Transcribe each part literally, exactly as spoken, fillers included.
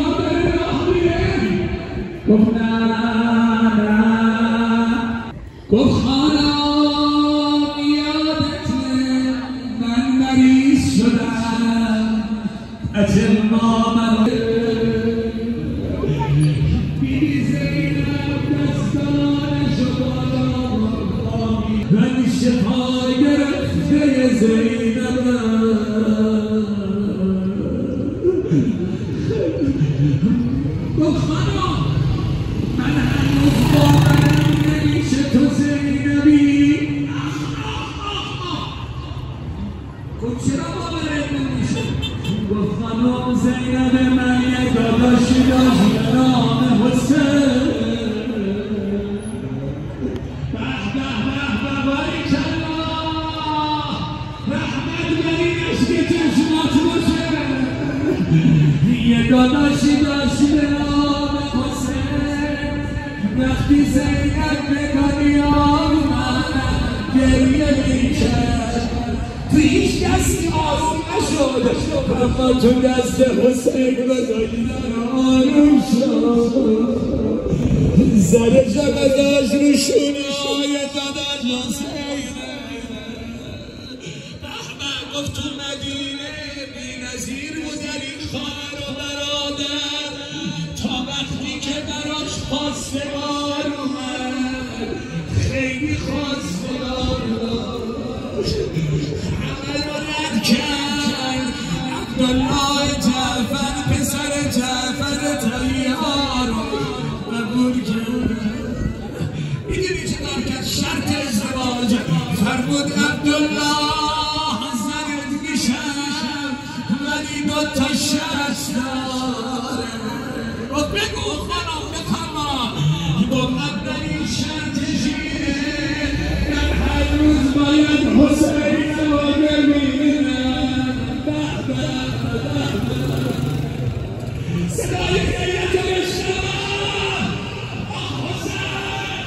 داره راه میره. گفت نه نه. گفت خانم یادته من مریض شدم اجل ما من بیبی زینب دستانشو بالا من شفا گرفته زینبم. گفت خانم من هنوز باورم نمیشه تو زینبی. گفت چرا باورت نمیشه؟ گفت خانم زینب من یه داداشی داشت به نام حسین. به به به به باریکلا رحمت بریش که چشمات باشه. یه داداشی داشت به نام حسین. وقتی زینب به دنیا اومد گریه میکرد تو هیچ کسی آسون نشد اما تو دست حسین بزنی آروم شد. زره جمداش رو شونه های داداش حسینه. احمد گفت تو مدینه بی نظیر بود در این خواهر و برادر تا وقتی که براش خواستگار اومد خیلی خواستگار داشت همه رو رد کرد. عبدالله جعفر پسر جعفر طیار رو قبول کرد. میدونی چه کار کرد؟ شرط ازدواج فرمود عبدالله زنت میشم ولی دو تا شرط داره. گفت بگو خانم بفرما. گفت اولین شرطش اینه من هر روز باید حسین رو ببینم. به به به صدای غیرت رو بشنوم. حسین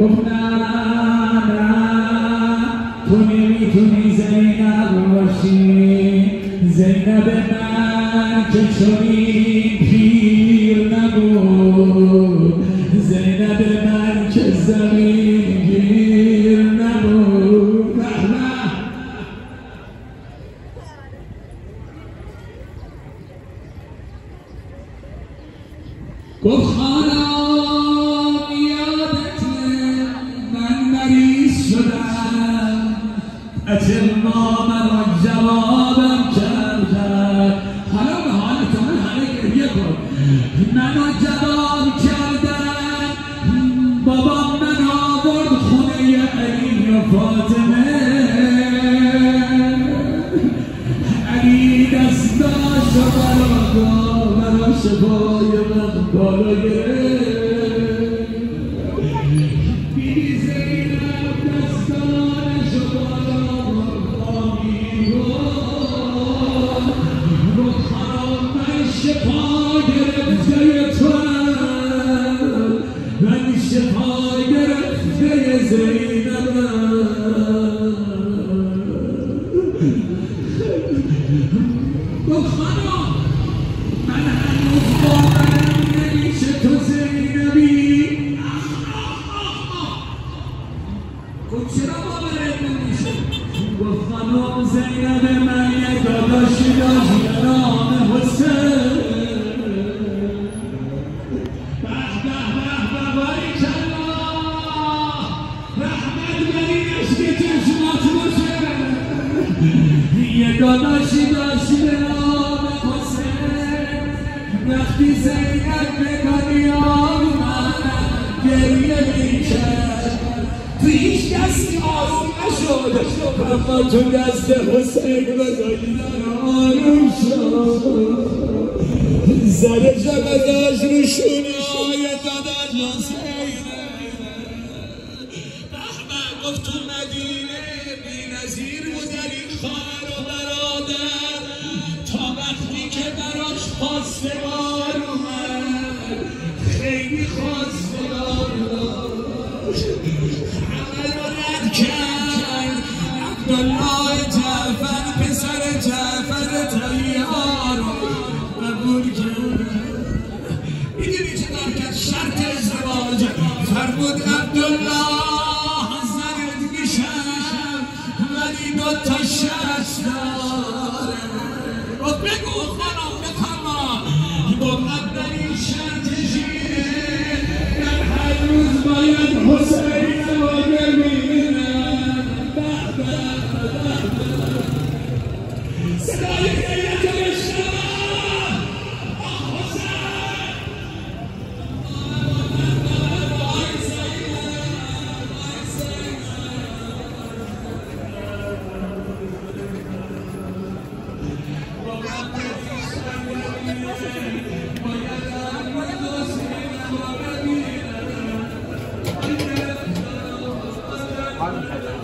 گفت نه نه تو نمیتونی زینب باشی، زینب من که چنین پیر نبود، زینب من که زمین گیر نبود. گفت خانم یادته من مریض شدم، اتما منو جوابم کردن، حالا به حالت من همه گریه کن، منو جواب کردن، بابام من آورد خونه علی و فاطمه، علی دستاش و برادا منو شفای من بالا گرفت، بیبی زینب دستانش و بالا آمی رو خرام من شفا گرفته تو، من شفا گرفته زینبم. گفت خانم من هنوز باورم نمیشه تو زینبی. گفت چرا باورت نمیشه؟ گفت خانم زینب من یه داداشی داشت به نام حسین. به به به به باریکلا، رحمت بر این عشق چشمات باشه. یه داداشی داشت به نام حسین، وقتی زینب به دنیا اومد گریه میکرد، تو هیچ کسی آروم نشد، اما تو دست حسین و زینب آروم شد. زر جبداش رو شونی داداش حسین. احمد گفت تو مدینه بی نظیر بود در این خواهر و برادر، تا وقتی که براش خواستگار اومد، خیلی خواستگار داشت، همه رو رد کرد. عبدالله جعفر پسر جعفر طیار رو قبول کرد. میدونی چه کار کرد؟ شرط ازدواج فرمود عبدالله زنت میشم ولی دو تا شرط داره. گفت بگو خانم بفرما. گفت اولین شرطش اینه من هر روز باید حسین رو ببینم. به به به صدای گریه تو بشنوم. حسین Hadi.